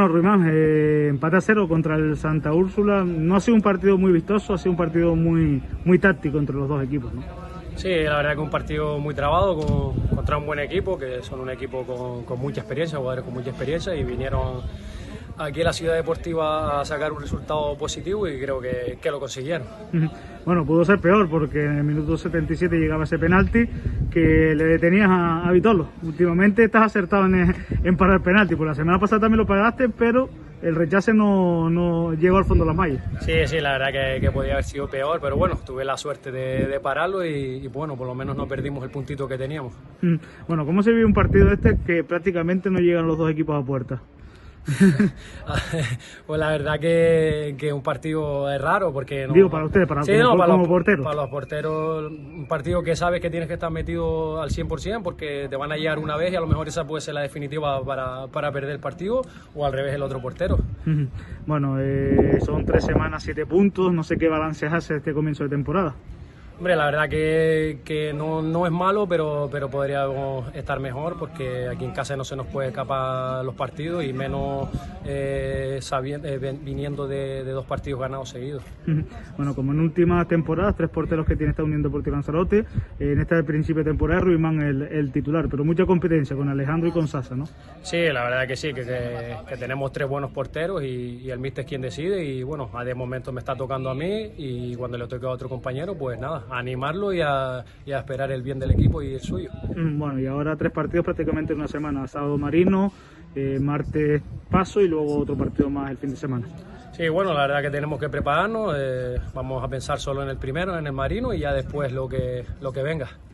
Bueno, Ruimán, empate a 0 contra el Santa Úrsula. No ha sido un partido muy vistoso, ha sido un partido muy táctico entre los dos equipos, ¿no? Sí, la verdad que un partido muy trabado contra un buen equipo, que son un equipo con mucha experiencia, jugadores con mucha experiencia, y vinieron aquí a la Ciudad Deportiva a sacar un resultado positivo y creo que lo consiguieron. Bueno, pudo ser peor porque en el minuto 77 llegaba ese penalti que le detenías a Vitolo. Últimamente estás acertado en parar penalti, por la semana pasada también lo paraste, pero el rechace no llegó al fondo de las mallas. Sí, la verdad que podía haber sido peor, pero bueno, tuve la suerte de pararlo y bueno, por lo menos no perdimos el puntito que teníamos. Bueno, ¿cómo se vive un partido que prácticamente no llegan los dos equipos a puerta? Pues la verdad que un partido es raro porque... Digo, para ustedes, como porteros. Para los porteros, un partido que sabes que tienes que estar metido al 100% porque te van a llegar una vez y a lo mejor esa puede ser la definitiva para perder el partido, o al revés el otro portero. Bueno, son 3 semanas, 7 puntos, no sé qué balance hace este comienzo de temporada. Hombre, la verdad que no es malo, pero podríamos estar mejor porque aquí en casa no se nos puede escapar los partidos y menos viniendo de 2 partidos ganados seguidos. Bueno, como en últimas temporadas, 3 porteros que tiene esta Unión Deportiva Lanzarote, en este principio de temporada Ruimán el titular, pero mucha competencia con Alejandro y con Sasa, ¿no? Sí, la verdad que sí, que tenemos 3 buenos porteros y el míster es quien decide, y bueno, de momento me está tocando a mí, y cuando le toque a otro compañero, pues nada, a animarlo y a esperar el bien del equipo y el suyo. Bueno, y ahora 3 partidos prácticamente en una semana: sábado Marino, martes Paso y luego otro partido más el fin de semana. Sí, bueno, la verdad que tenemos que prepararnos, vamos a pensar solo en el primero, en el Marino, y ya después lo que venga.